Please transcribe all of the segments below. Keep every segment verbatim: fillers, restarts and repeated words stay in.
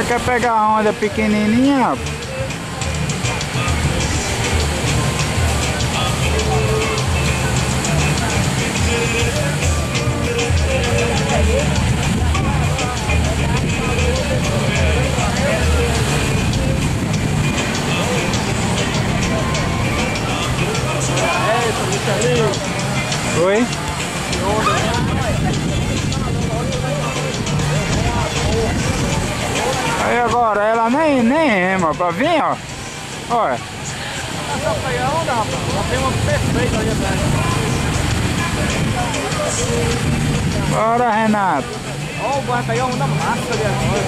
quer pegar a onda pequenininha? Oi? Aí agora ela nem, nem rema pra vir, ó. Olha. Essa pegar a onda, rapaz. Ela tem uma perfeita ali atrás. Bora, Renato. Ó, vai pegar uma onda massa ali agora.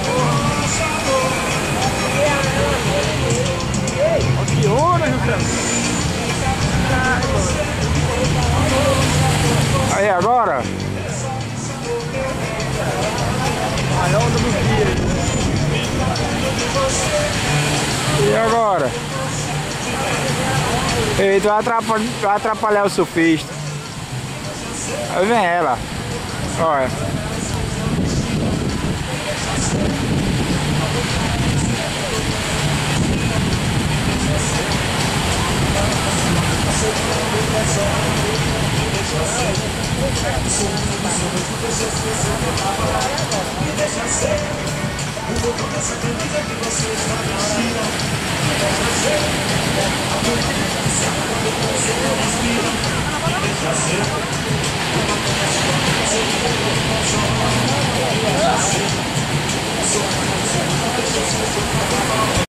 Ó, que onda, José. Aí agora. Maior onda do dia. E agora? Ei, tu vai atrapalhar, vai atrapalhar o surfista. Aí vem ela. Olha. Deixa ser.